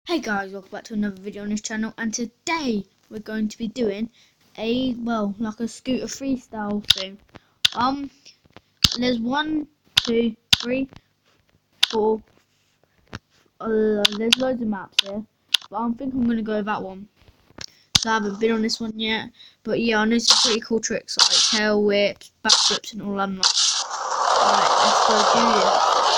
Hey guys, welcome back to another video on this channel, and today we're going to be doing like a scooter freestyle thing. There's 1, 2, 3, 4, there's loads of maps here, but I think I'm gonna go with that one. So I haven't been on this one yet, but yeah, I know some pretty cool tricks like tail whips, back flips and all that. Alright, let's go do this.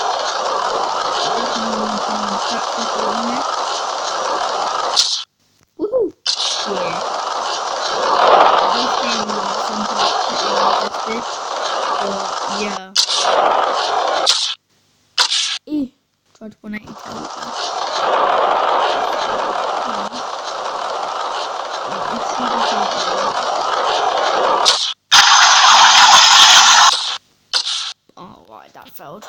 Woohoo! Yeah. This game is sometimes pretty realistic, but yeah. Tried 180 tail whip there. Let's see this out there. Oh, right, that failed.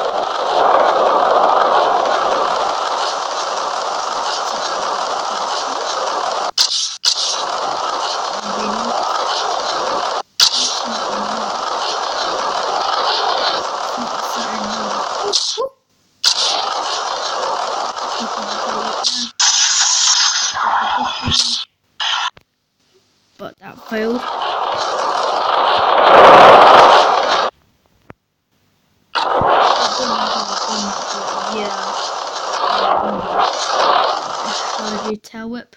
But that failed. Yeah. How do you tail whip?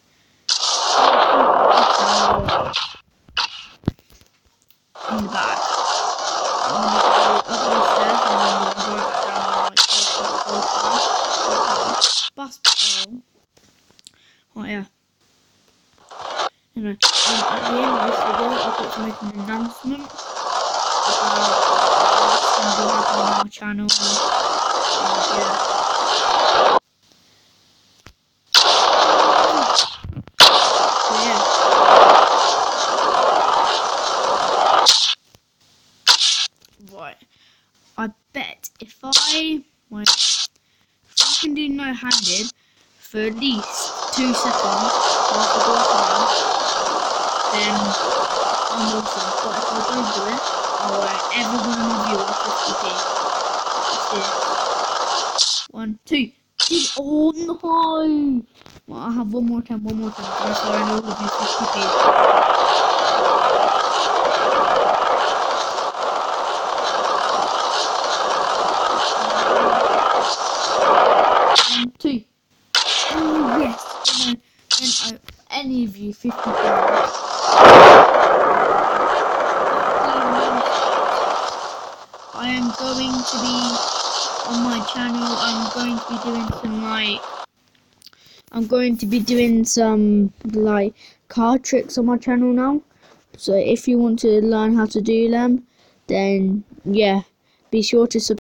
In the back. I'm gonna go up these stairs and then we'll go back down like oh yeah. Anyway, at the end of this video, I've got to make an announcement about what's going to be happening on my channel. Yeah. So yeah. Right. I bet if I can do no-handed for at least 2 seconds whilst I go around, then I'm awesome. But if I don't do it, I'll wear every one of my viewers 50p. Let's do it. 1, 2, 3. Oh no! Well, I'll have one more time. That's why I know all of you 50p. 1, 2. Oh yes! Then any of you 50 pounds. I am going to be on my channel. I'm going to be doing some like card tricks on my channel now. So if you want to learn how to do them, then yeah, be sure to subscribe.